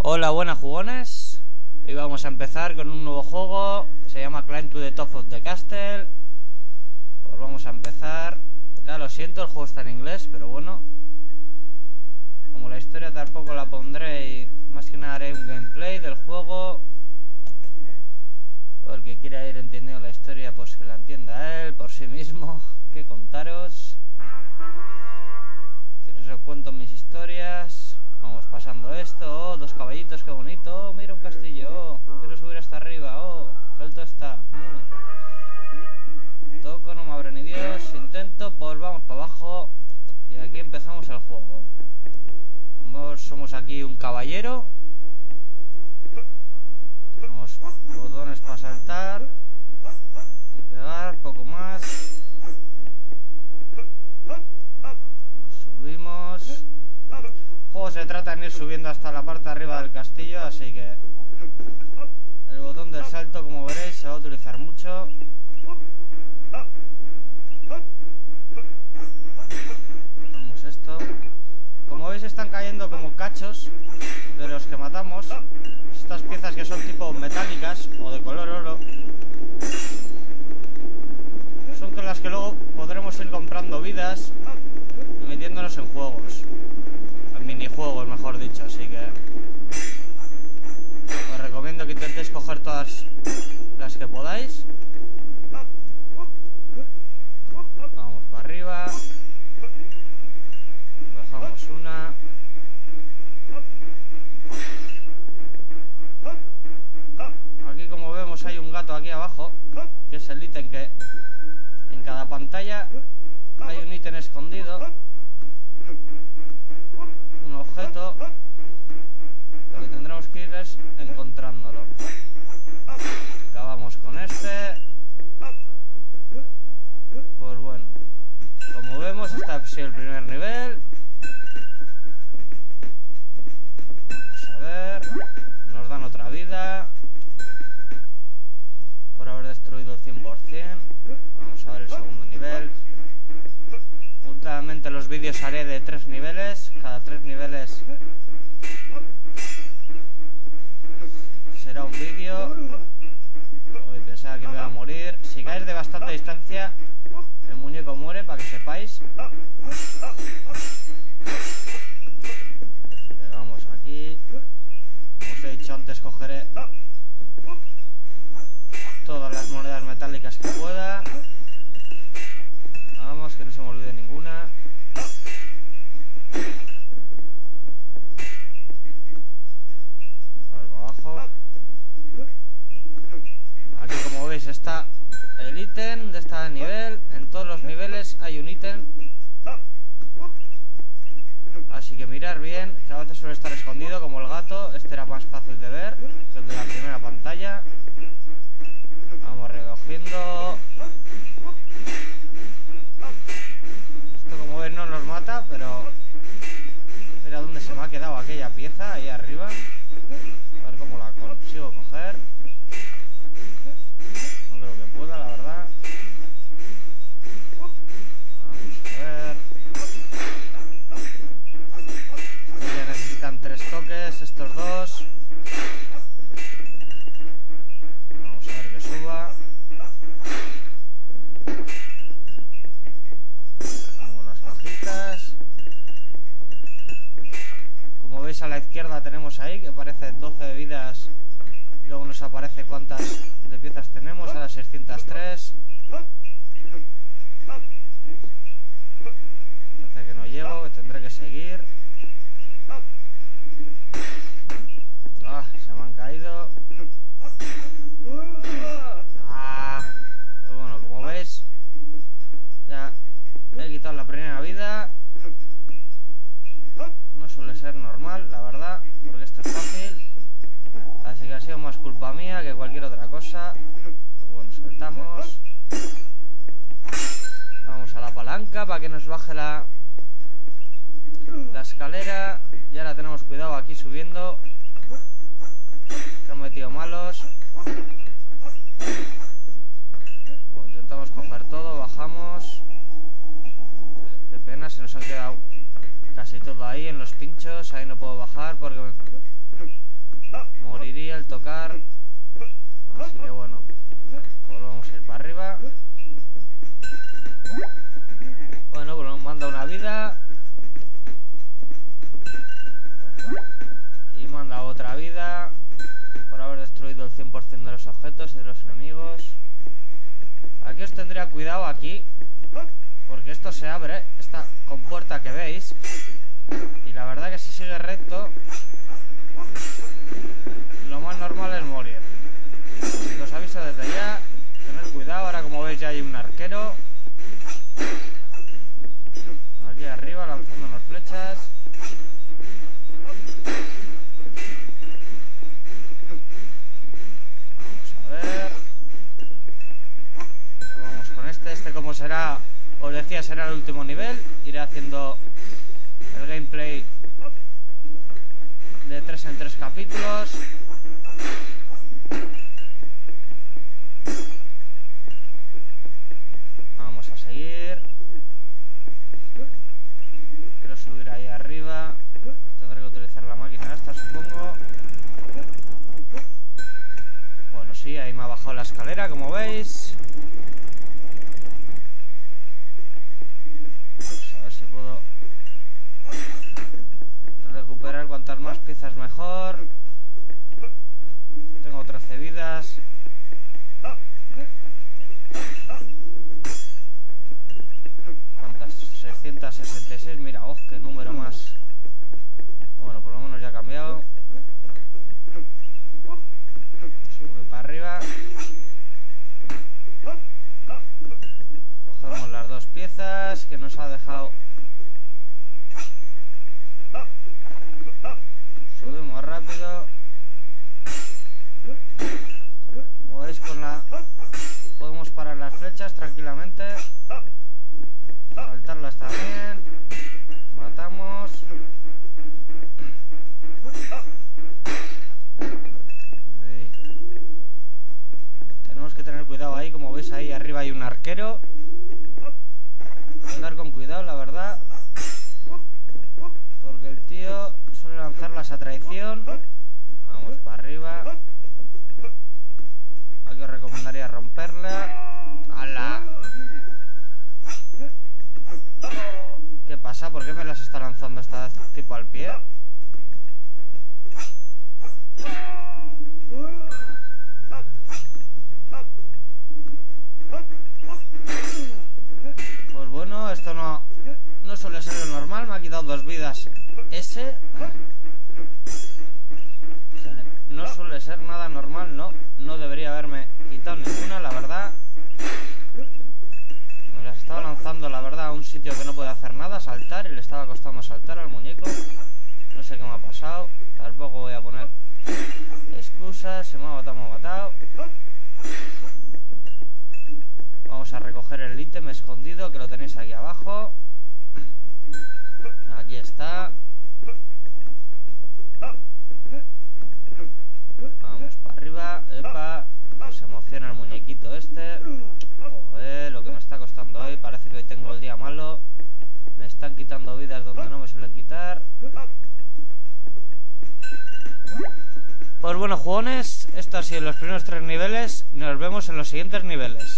Hola, buenas jugones. Y vamos a empezar con un nuevo juego. Se llama Climb to the Top of the Castle. Pues vamos a empezar. Ya lo siento, el juego está en inglés, pero bueno, como la historia tampoco la pondré y más que nada haré un gameplay del juego. O el que quiera ir entendiendo la historia, pues que la entienda él por sí mismo. Que contaros. Que os cuento mis historias. Vamos pasando esto. Oh, dos caballitos, qué bonito. Oh, mira un castillo. Oh, quiero subir hasta arriba. Oh, qué alto está. Toco, no me abre ni Dios. Intento, pues vamos para abajo. Y aquí empezamos el juego. Somos aquí un caballero. Tenemos botones para saltar y pegar, poco más. Subimos. El juego se trata de ir subiendo hasta la parte de arriba del castillo, así que el botón del salto, como veréis, se va a utilizar mucho. Hacemos esto. Como veis, están cayendo como cachos de los que matamos. Estas piezas que son tipo metálicas o de color oro son con las que luego podremos ir comprando vidas y metiéndonos en juegos, en minijuegos mejor dicho, así que os recomiendo que intentéis coger todas las que podáis. Vamos para arriba, bajamos una. Aquí, como vemos, hay un gato aquí abajo, que es el ítem que en cada pantalla hay un ítem escondido, un objeto. Lo que tendremos que ir es encontrándolo. Acabamos con este. Pues bueno, como vemos, este ha sido el primer nivel. Vamos a ver. Nos dan otra vida por haber destruido el 100%. Vamos a ver el segundo nivel. Últimamente los vídeos haré de 3 niveles. Cada 3 niveles será un vídeo. Hoy pensaba que me iba a morir. Si caes de bastante distancia, el muñeco muere, para que sepáis. Vamos aquí. Como os he dicho antes, cogeré todas las monedas metálicas que pueda. Vamos, que no se me olvide ninguna. Vale, para abajo. Aquí, como veis, está el ítem de este nivel. En todos los niveles hay un ítem, así que mirar bien, que a veces suele estar escondido, como el gato. Este era más fácil de ver que el de la primera pantalla. Vamos recogiendo. Esto, como veis, no nos mata, pero mira dónde se me ha quedado aquella pieza, ahí arriba. A ver cómo la consigo coger. No creo que pueda, la verdad. Vamos a ver. Estos ya necesitan 3 toques, estos 2. Vamos a ver que suba. Tengo las cajitas. Como veis, a la izquierda tenemos ahí que aparece 12 de vidas. Luego nos aparece cuántas de piezas tenemos. Ahora 603. Parece que no llego, que tendré que seguir. Ah, se me han caído. Pues bueno, como veis, ya he quitado la primera vida. No suele ser normal, la verdad, porque esto es fácil. Así que ha sido más culpa mía que cualquier otra cosa. Pues bueno, saltamos. Vamos a la palanca para que nos baje la escalera. Y ahora tenemos cuidado aquí subiendo, que han metido malos. Bueno, intentamos coger todo, bajamos. Qué pena, se nos han quedado casi todo ahí en los pinchos. Ahí no puedo bajar porque moriría al tocar. Así que bueno, volvemos a ir para arriba. Bueno, pues nos manda una vida. Y manda otra vida por haber destruido el 100% de los objetos y de los enemigos. Aquí os tendría cuidado aquí, porque esto se abre, esta compuerta que veis, y la verdad que si sigue recto, lo más normal es morir. Os aviso desde ya, tener cuidado. Ahora, como veis, ya hay un arquero aquí arriba lanzándonos flechas. Vamos a ver. Vamos con este como será, os decía, será el último nivel. Iré haciendo el gameplay de 3 en 3 capítulos. Vamos a seguir. Quiero subir ahí arriba. Tendré que utilizar la máquina esta, supongo. Bueno, sí, ahí me ha bajado la escalera, como veis. Vamos a ver si puedo recuperar cuantas más piezas mejor. Tengo 13 vidas. ¿Cuántas? 666. Mira, oh, qué número más. Bueno, por lo menos ya ha cambiado. Sube para arriba. Cogemos las 2 piezas que nos ha dejado. Subimos rápido. Como veis, con la podemos parar las flechas tranquilamente. Saltarlas también. Matamos. Sí. Tenemos que tener cuidado ahí. Como veis, ahí arriba hay un arquero. Hay que andar con cuidado, la verdad, porque el tío suele lanzarlas a traición. Vamos para arriba. Aquí os recomendaría romperla. ¡Hala! ¿Qué pasa? ¿Por qué me las está lanzando esta tipo al pie? Pues bueno, esto no suele ser lo normal. Me ha quitado 2 vidas ese. O sea, no suele ser nada normal, no debería haberme quitado ninguna, la verdad. Me las estaba lanzando, la verdad, a un sitio que no puede hacer nada, saltar, y le estaba costando saltar al muñeco. No sé qué me ha pasado. Tampoco voy a poner excusas. Se me ha matado. Vamos a recoger el ítem escondido, que lo tenéis aquí abajo. Aquí está. Vamos para arriba. Epa, que se emociona el muñequito este. Joder, lo que me está costando hoy. Parece que hoy tengo el día malo. Me están quitando vidas donde no me suelen quitar. Pues bueno, jugones, esto ha sido los primeros 3 niveles. Nos vemos en los siguientes niveles.